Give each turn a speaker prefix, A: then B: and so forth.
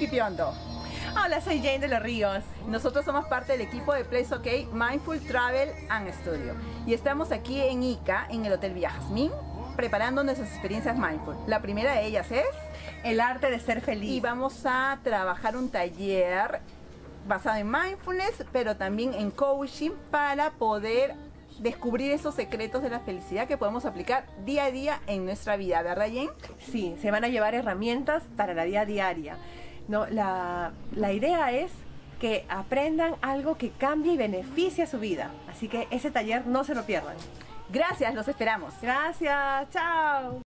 A: Pipiondo.
B: Hola, soy Jane de los Ríos.
A: Nosotros somos parte del equipo de Place OK Mindful Travel and Studio y estamos aquí en Ica, en el Hotel Villa Jazmín, preparando nuestras experiencias mindful. La primera de ellas es
B: el arte de ser feliz.
A: Y vamos a trabajar un taller basado en mindfulness, pero también en coaching para poder descubrir esos secretos de la felicidad que podemos aplicar día a día en nuestra vida, ¿verdad, Jane?
B: Sí, se van a llevar herramientas para la vida diaria. No, la idea es que aprendan algo que cambie y beneficie a su vida. Así que ese taller no se lo pierdan.
A: Gracias, los esperamos.
B: Gracias, chao.